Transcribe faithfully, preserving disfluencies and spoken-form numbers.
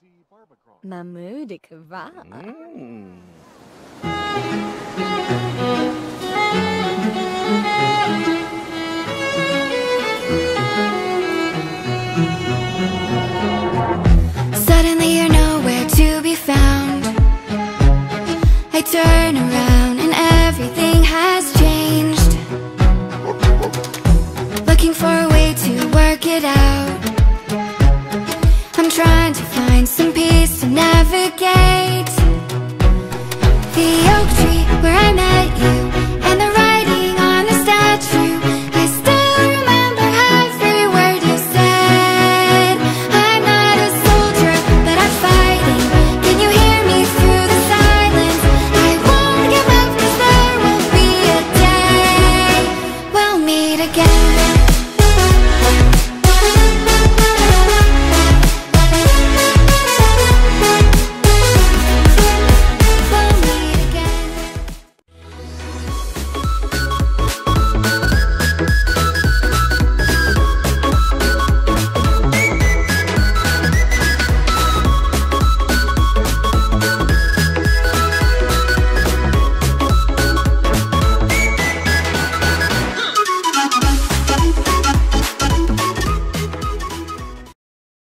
Mahmoud Kava. Mm. Suddenly you're nowhere to be found. I turn around and everything has changed. Looking for a way to work it out. I'm trying to find some peace to navigate. The oak tree where I met